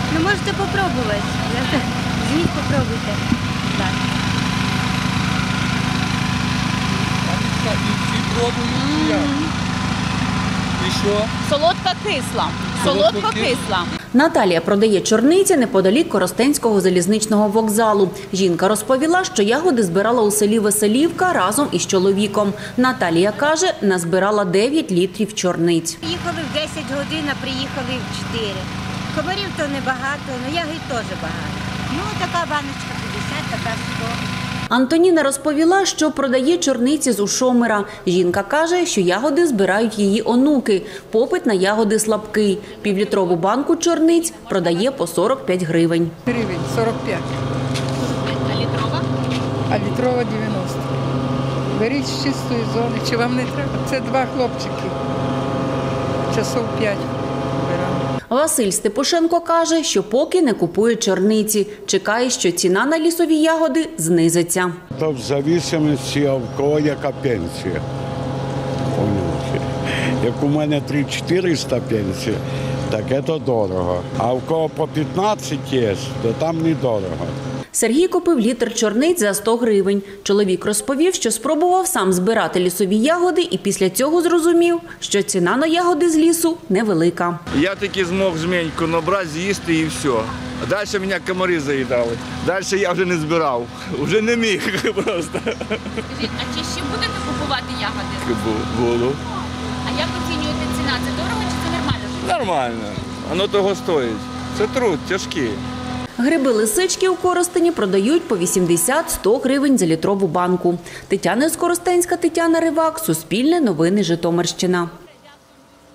Ну, можете попробувати. Візьміть, попробуйте. Так. Всі пробують. І що? Солодка-кисла. Солодко-кисла. Наталія продає чорниці неподалік Коростенського залізничного вокзалу. Жінка розповіла, що ягоди збирала у селі Веселівка разом із чоловіком. Наталія каже, назбирала 9 літрів чорниць. Їхали в 10 годин, а приїхали в 4. Комарів то небагато, але ягід теж багато. Ну, така баночка 50, така 100. Антоніна розповіла, що продає чорниці з Ушомира. Жінка каже, що ягоди збирають її онуки. Попит на ягоди слабкий. Півлітрову банку чорниць продає по 45 гривень. Гривень 45, А літрова? а літрова 90. Беріть з чистої зони, чи вам не треба? Це 2 хлопчики. Часов 5 беремо. Василь Степушенко каже, що поки не купує чорниці. Чекає, що ціна на лісові ягоди знизиться. То в залежності, а в кого яка пенсія. Поняли? Як у мене 3-400 пенсія, так це дорого. А в кого по 15 є, то там недорого. Сергій купив літр чорниць за 100 гривень. Чоловік розповів, що спробував сам збирати лісові ягоди і після цього зрозумів, що ціна на ягоди з лісу невелика. Я таки змог жменьку набрати, з'їсти і все. А далі мене комари заїдали. Далі я вже не збирав. Вже не міг просто. Скажіть, а чи ще будете купувати ягоди? Буду. А як оцінюєте ціна? Це дорого чи це нормально? Нормально. Воно того стоїть. Це труд тяжкий. Гриби-лисички у Коростені продають по 80-100 гривень за літрову банку. Тетяна Скоростенська, Тетяна Ривак, Суспільне новини, Житомирщина.